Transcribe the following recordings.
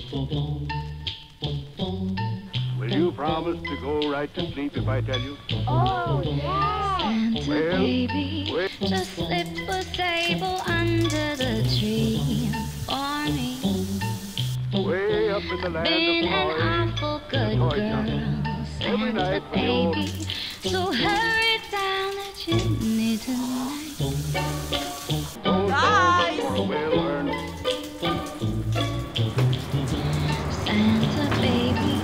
Will you promise to go right to sleep if I tell you? Oh, yeah. Santa Well, baby, well. just slip a sable under the tree for me. Way up in the land Been of an toys, awful good toy girl, shop. Every Santa night for the old. baby. So hurry down the chimney tonight. Bye. For a well-earned. Santa baby.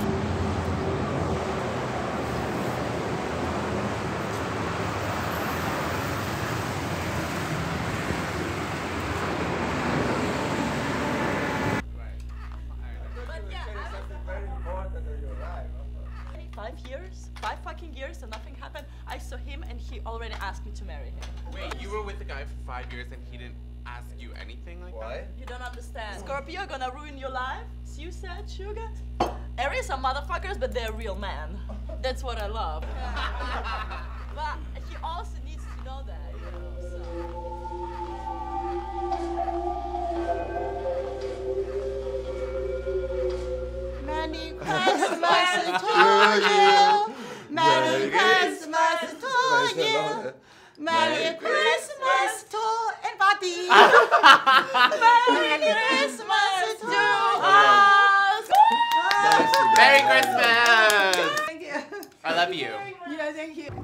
Five fucking years and nothing happened. I saw him and he already asked me to marry him. Wait, you were with the guy for 5 years and he didn't ask you anything like that? You don't understand. Scorpio gonna ruin your life? You said, sugar? Aries are motherfuckers, but they're real men. That's what I love. But he also needs to know that, you know, so. Merry Christmas to you. Merry Christmas to you. Merry Christmas to everybody. Merry Christmas to us. Merry Christmas! Thank you. I love you. Yeah, thank you.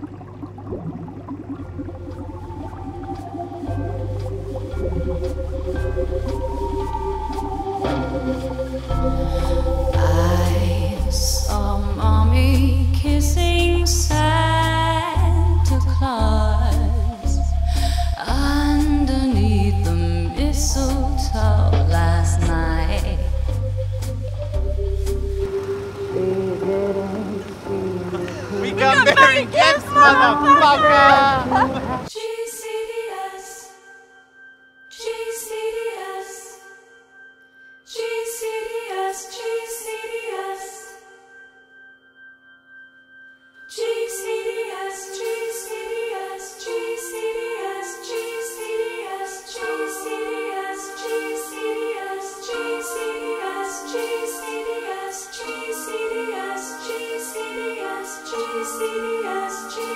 I saw Mommy kissing Santa Claus underneath the mistletoe last night. We got Merry Gifts, motherfucker! GCDS, GCDS, GCDS, GCDS, GCDS, GCDS, GCDS, GCDS, GCDS, GCDS, GCDS, GCDS, GCDS, GCDS, GCDS, GCDS,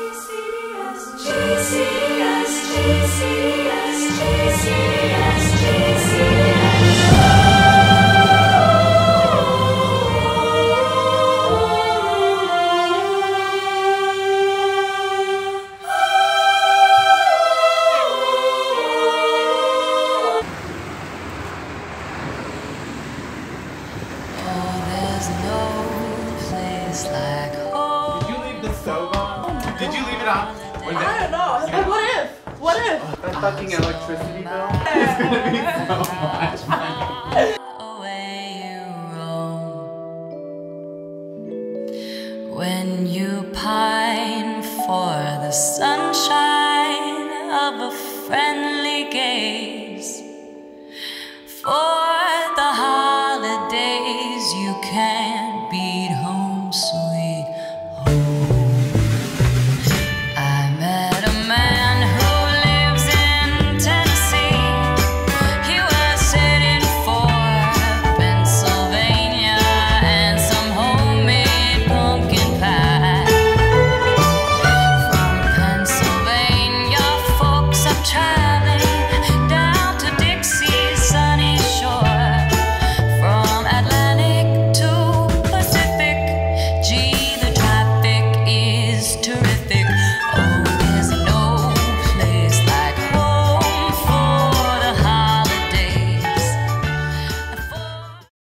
GCDS, like home. Did you leave the stove on? Did you leave it on? I don't know. But what if? What if? That fucking electricity bill is gonna be so much money. Away you roam when you pine for the sunshine of a friendly gaze, for the holidays you can